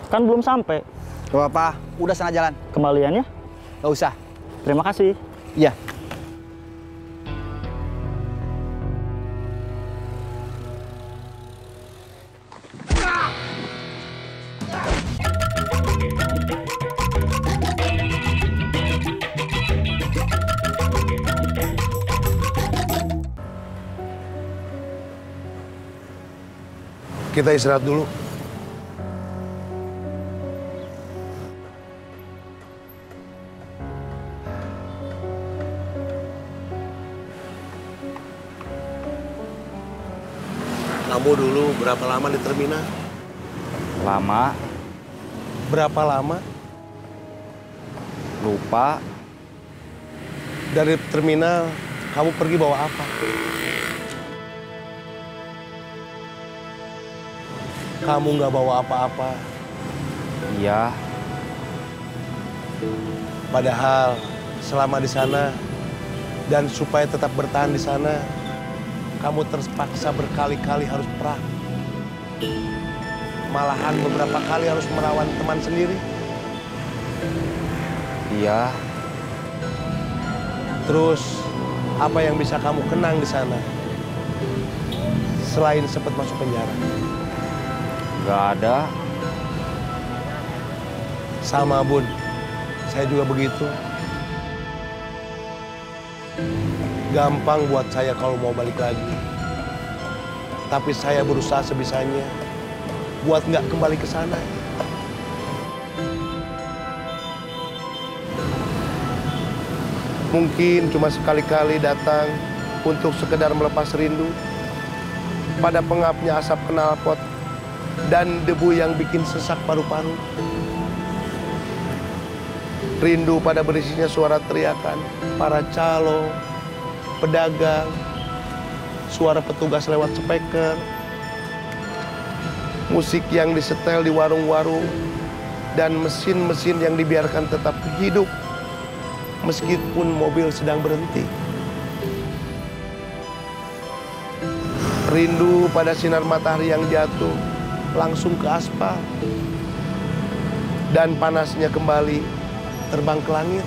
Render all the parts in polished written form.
Kan belum sampai. Gak apa-apa, udah sana jalan. Kembaliannya? Gak usah. Terima kasih. Iya. Kita istirahat dulu. Kamu dulu berapa lama di terminal? Lama. Berapa lama? Lupa. Dari terminal, kamu pergi bawa apa? Kamu nggak bawa apa-apa. Iya. Padahal selama di sana dan supaya tetap bertahan di sana, kamu terpaksa berkali-kali harus perang. Malahan beberapa kali harus merawan teman sendiri. Iya. Terus apa yang bisa kamu kenang di sana selain sempat masuk penjara? Gak ada. Sama Bun, saya juga begitu. Gampang buat saya kalau mau balik lagi. Tapi saya berusaha sebisanya buat nggak kembali ke sana. Mungkin cuma sekali-kali datang untuk sekedar melepas rindu pada pengapnya asap knalpot dan debu yang bikin sesak paru-paru. Rindu pada berisinya suara teriakan para calo, pedagang, suara petugas lewat speaker, musik yang disetel di warung-warung, dan mesin-mesin yang dibiarkan tetap hidup meskipun mobil sedang berhenti. Rindu pada sinar matahari yang jatuh langsung ke aspal dan panasnya kembali terbang ke langit.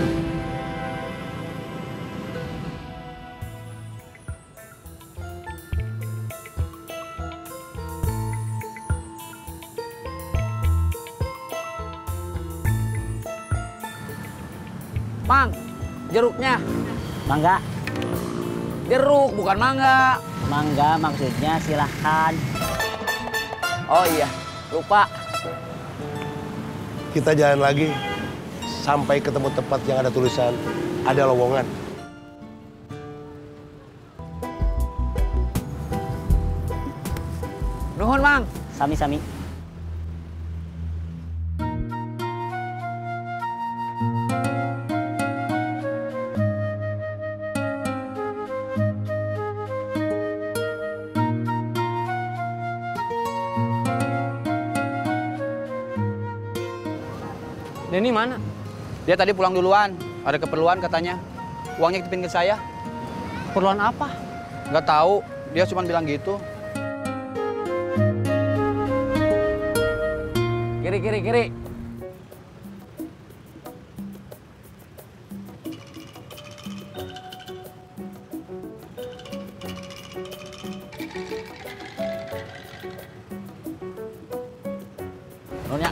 Mang, jeruknya. Mangga. Jeruk, bukan mangga. Mangga maksudnya silahkan. Oh iya, lupa. Kita jalan lagi sampai ketemu tempat yang ada tulisan ada lowongan. Nuhun, Mang. Sami-sami. Denny mana? Dia tadi pulang duluan. Ada keperluan katanya. Uangnya titipin ke saya. Keperluan apa? Nggak tahu. Dia cuma bilang gitu. Kiri, kiri, kiri. Nurnya.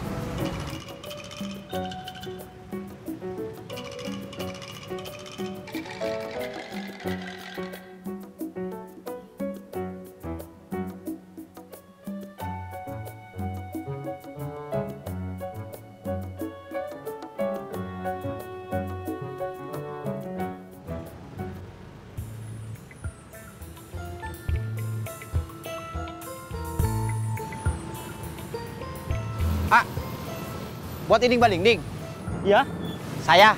Ah, buat inding balingding. Iya. Saya.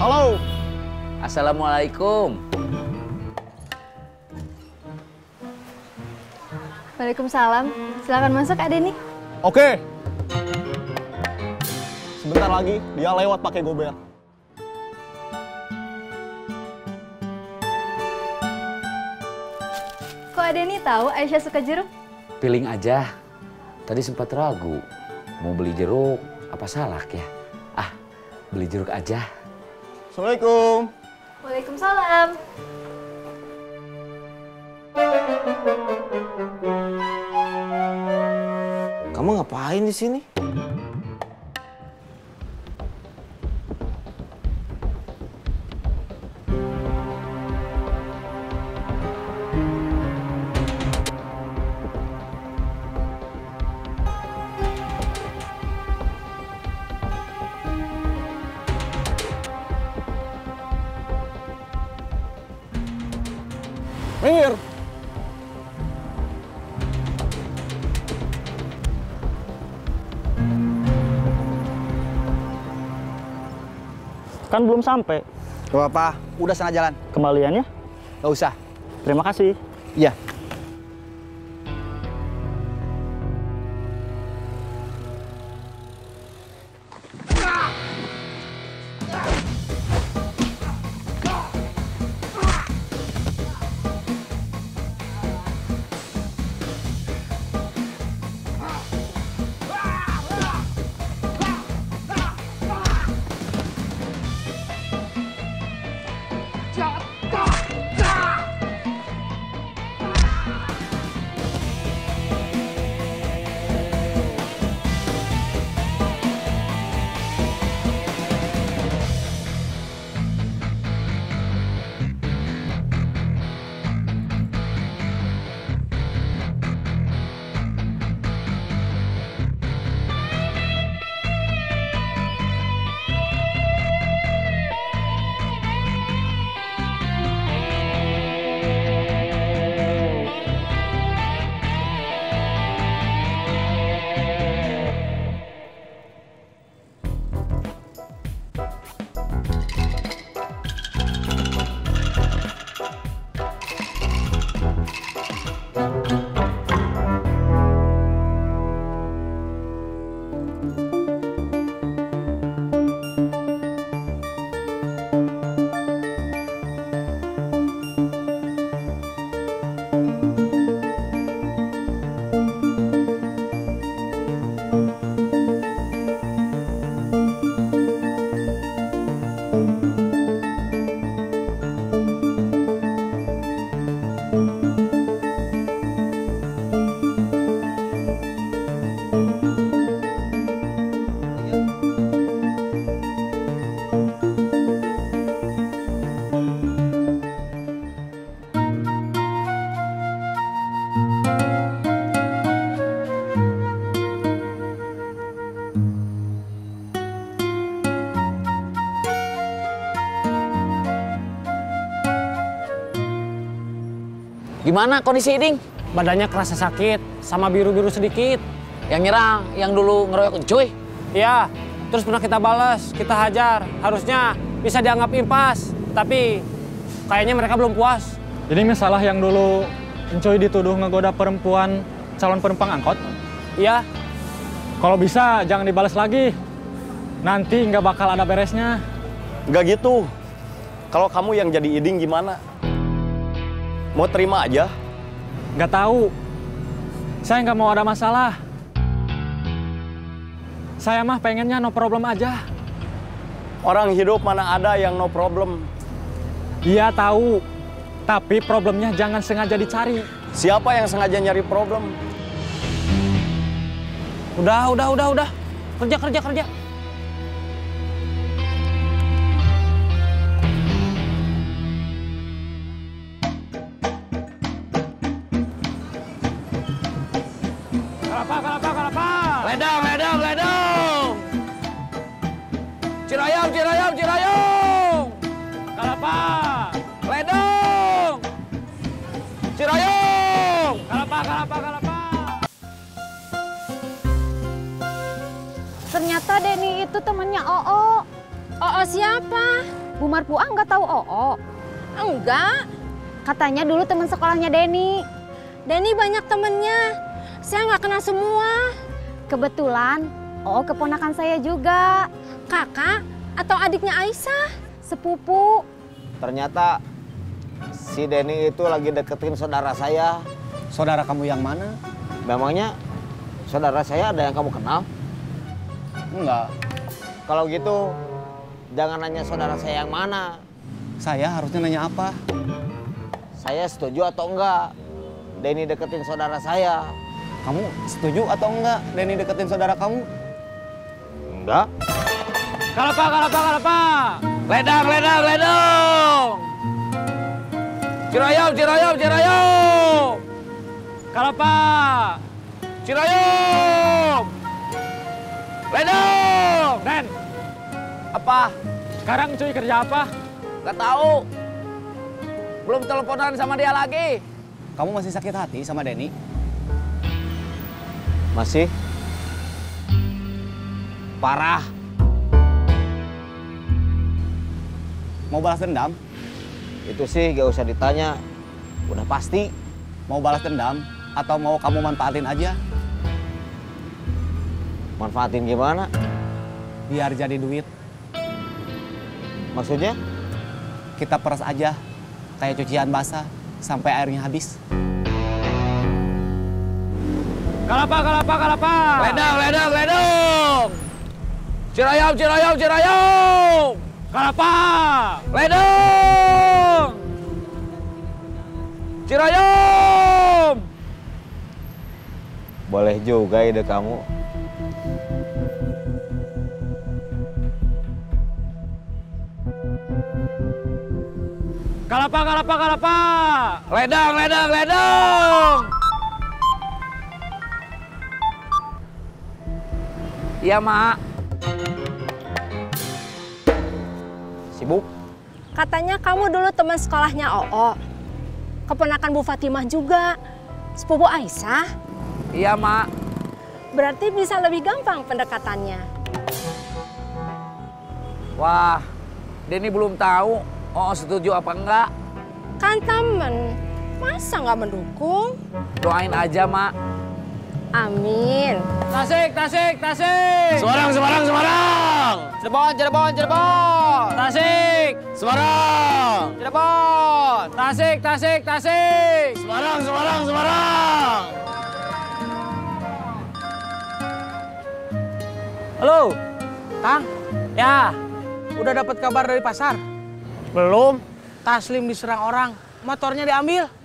Halo. Assalamualaikum. Waalaikumsalam. Silakan masuk, Kak Denny. Oke. Sebentar lagi dia lewat pakai gober. Kok Denny tahu Aisyah suka jeruk? Feeling aja. Tadi sempat ragu. Mau beli jeruk, apa salah ya? Ah, beli jeruk aja. Assalamualaikum. Waalaikumsalam. Kamu ngapain di sini? Minggir. Kan belum sampai. Gak apa-apa, udah sana jalan. Kembaliannya? Gak usah. Terima kasih. Iya. Gimana kondisi Iding? Badannya kerasa sakit, sama biru-biru sedikit. Yang nyerang, yang dulu ngeroyok Encuy? Iya, terus pernah kita balas, kita hajar. Harusnya bisa dianggap impas, tapi kayaknya mereka belum puas. Jadi masalah yang dulu Encuy dituduh ngegoda perempuan calon penumpang angkot? Iya. Kalau bisa jangan dibalas lagi. Nanti nggak bakal ada beresnya. Nggak gitu. Kalau kamu yang jadi Iding gimana? Mau terima aja? Nggak tahu. Saya nggak mau ada masalah. Saya mah pengennya no problem aja. Orang hidup mana ada yang no problem? Iya tahu. Tapi problemnya jangan sengaja dicari. Siapa yang sengaja nyari problem? Udah. Kerja. Kalapa. Ledang. Cirayam. Kalapa. Ledang. Cirayam. Kalapa. Ternyata Denny itu temannya Oo. Oo siapa? Bu Marpua nggak tahu Oo? Enggak. Katanya dulu teman sekolahnya Denny. Denny banyak temennya. Saya nggak kenal semua. Kebetulan Oo keponakan saya juga. Kakak atau adiknya Aisyah? Sepupu. Ternyata si Denny itu lagi deketin saudara saya. Saudara kamu yang mana? Memangnya saudara saya ada yang kamu kenal? Enggak. Kalau gitu, jangan nanya saudara saya yang mana. Saya harusnya nanya apa? Saya setuju atau enggak Denny deketin saudara saya? Kamu setuju atau enggak Denny deketin saudara kamu? Enggak. Kalapa. Ledang. Cirayam. Kalapa. Cirayam. Ledang. Den, Apa? sekarang cuy kerja apa? Gak tahu. Belum teleponan sama dia lagi. Kamu masih sakit hati sama Denny? Masih? Parah. Mau balas dendam? Itu sih gak usah ditanya. Udah pasti. Mau balas dendam? Atau mau kamu manfaatin aja? Manfaatin gimana? Biar jadi duit. Maksudnya? Kita peras aja. Kayak cucian basah. Sampai airnya habis. Kalapa. Ledang. Cirayam. Kalapa. Ledang. Cirayam. Boleh juga ide kamu. Kalapa. Ledang. Iya, Mak. Sibuk? Katanya kamu dulu teman sekolahnya Oo. Keponakan Bu Fatimah juga. Sepupu Aisyah. Iya, Mak. Berarti bisa lebih gampang pendekatannya. Wah, Denny belum tahu setuju apa enggak. Kan temen, masa nggak mendukung? Doain aja, Mak. Amin. Tasik. Semarang. Cirebon. Tasik. Semarang. Cirebon. Tasik. Semarang. Halo. Kang, Ya, udah dapat kabar dari pasar? belum. Taslim diserang orang, motornya diambil.